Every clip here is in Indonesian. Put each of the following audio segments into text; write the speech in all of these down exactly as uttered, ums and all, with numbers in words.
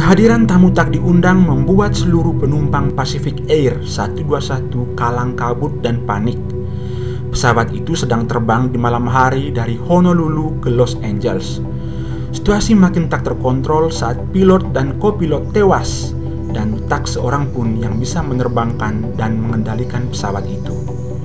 Kehadiran tamu tak diundang membuat seluruh penumpang Pacific Air satu dua satu kalang kabut dan panik. Pesawat itu sedang terbang di malam hari dari Honolulu ke Los Angeles. Situasi makin tak terkontrol saat pilot dan kopilot tewas dan tak seorang pun yang bisa menerbangkan dan mengendalikan pesawat itu.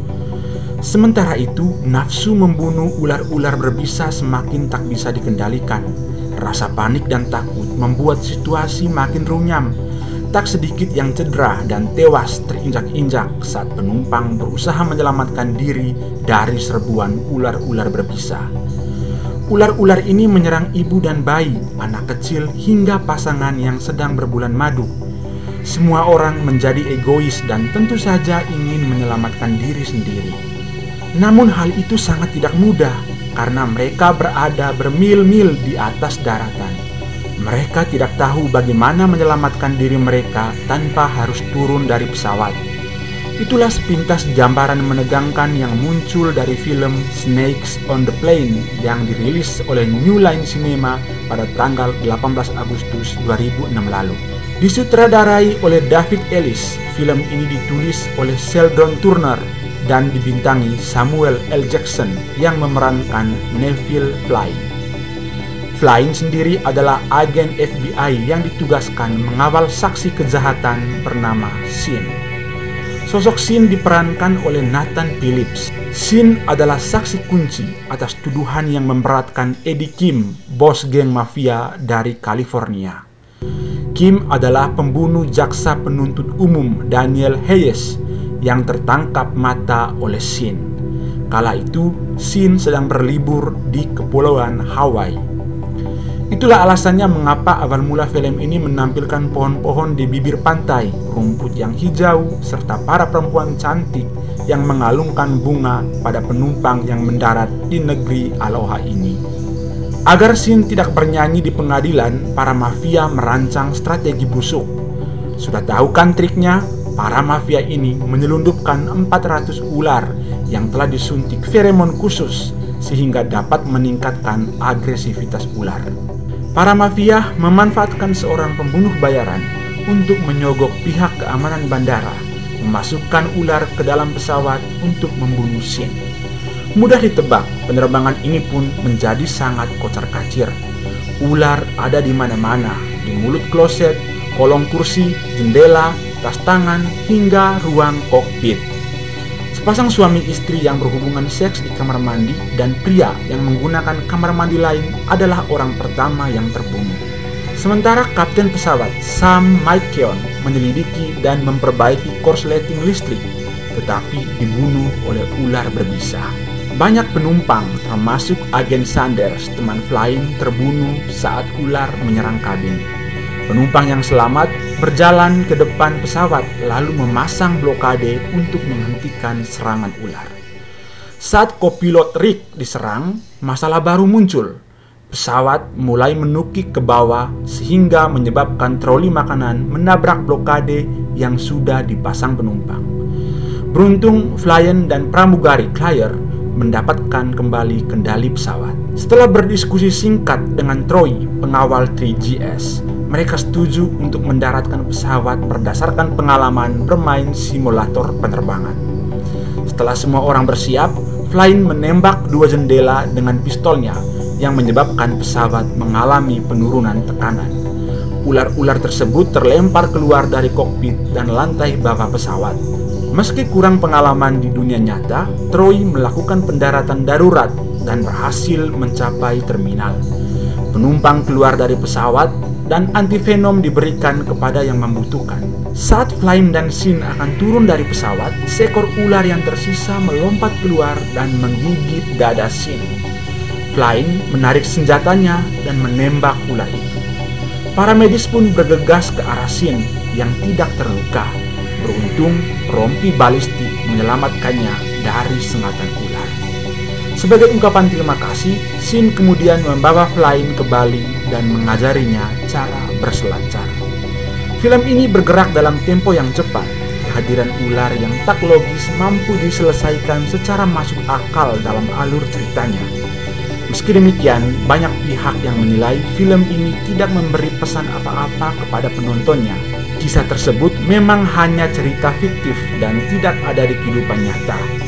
Sementara itu, nafsu membunuh ular-ular berbisa semakin tak bisa dikendalikan. Rasa panik dan takut membuat situasi makin runyam. Tak sedikit yang cedera dan tewas terinjak-injak saat penumpang berusaha menyelamatkan diri dari serbuan ular-ular berbisa. Ular-ular ini menyerang ibu dan bayi, anak kecil hingga pasangan yang sedang berbulan madu. Semua orang menjadi egois dan tentu saja ingin menyelamatkan diri sendiri. Namun hal itu sangat tidak mudah karena mereka berada bermil-mil di atas daratan. Mereka tidak tahu bagaimana menyelamatkan diri mereka tanpa harus turun dari pesawat. Itulah sepintas gambaran menegangkan yang muncul dari film Snakes on the Plane yang dirilis oleh New Line Cinema pada tanggal delapan belas Agustus dua ribu enam lalu. Disutradarai oleh David Ellis, film ini ditulis oleh Sheldon Turner dan dibintangi Samuel L. Jackson yang memerankan Neville Flynn. Flynn sendiri adalah agen F B I yang ditugaskan mengawal saksi kejahatan bernama Sin. Sosok Sin diperankan oleh Nathan Phillips. Sin adalah saksi kunci atas tuduhan yang memberatkan Eddie Kim, bos geng mafia dari California. Kim adalah pembunuh jaksa penuntut umum Daniel Hayes yang tertangkap mata oleh Sin. Kala itu, Sin sedang berlibur di Kepulauan Hawaii. Itulah alasannya mengapa awal mula film ini menampilkan pohon-pohon di bibir pantai, rumput yang hijau, serta para perempuan cantik yang mengalungkan bunga pada penumpang yang mendarat di negeri Aloha ini. Agar Sin tidak bernyanyi di pengadilan, para mafia merancang strategi busuk. Sudah tahu kan triknya? Para mafia ini menyelundupkan empat ratus ular yang telah disuntik feromon khusus sehingga dapat meningkatkan agresivitas ular. Para mafia memanfaatkan seorang pembunuh bayaran untuk menyogok pihak keamanan bandara, memasukkan ular ke dalam pesawat untuk membunuh Sin. Mudah ditebak, penerbangan ini pun menjadi sangat kocar-kacir. Ular ada di mana-mana, di mulut kloset, kolong kursi, jendela, tas tangan, hingga ruang kokpit. Sepasang suami istri yang berhubungan seks di kamar mandi dan pria yang menggunakan kamar mandi lain adalah orang pertama yang terbunuh. Sementara kapten pesawat Sam Maikeon menyelidiki dan memperbaiki korsleting listrik, tetapi dibunuh oleh ular berbisa. Banyak penumpang, termasuk agen Sanders, teman Flynn, terbunuh saat ular menyerang kabin. Penumpang yang selamat berjalan ke depan pesawat lalu memasang blokade untuk menghentikan serangan ular. Saat kopilot Rick diserang, masalah baru muncul. Pesawat mulai menukik ke bawah sehingga menyebabkan troli makanan menabrak blokade yang sudah dipasang penumpang. Beruntung, Flynn dan pramugari Claire mendapatkan kembali kendali pesawat. Setelah berdiskusi singkat dengan Troy, pengawal tiga G S, mereka setuju untuk mendaratkan pesawat berdasarkan pengalaman bermain simulator penerbangan. Setelah semua orang bersiap, Flynn menembak dua jendela dengan pistolnya yang menyebabkan pesawat mengalami penurunan tekanan. Ular-ular tersebut terlempar keluar dari kokpit dan lantai bawah pesawat. Meski kurang pengalaman di dunia nyata, Troy melakukan pendaratan darurat dan berhasil mencapai terminal. Penumpang keluar dari pesawat dan antivenom diberikan kepada yang membutuhkan. Saat Flynn dan Sin akan turun dari pesawat, seekor ular yang tersisa melompat keluar dan menggigit dada Sin. Flynn menarik senjatanya dan menembak ular itu. Para medis pun bergegas ke arah Sin yang tidak terluka. Beruntung, rompi balistik menyelamatkannya dari sengatan ular. Sebagai ungkapan terima kasih, Sin kemudian membawa Flynn ke Bali dan mengajarinya cara berselancar. Film ini bergerak dalam tempo yang cepat. Kehadiran ular yang tak logis mampu diselesaikan secara masuk akal dalam alur ceritanya. Meski Meski demikian, banyak pihak yang menilai film ini tidak memberi pesan apa-apa kepada penontonnya. Kisah tersebut memang hanya cerita fiktif dan tidak ada di kehidupan nyata.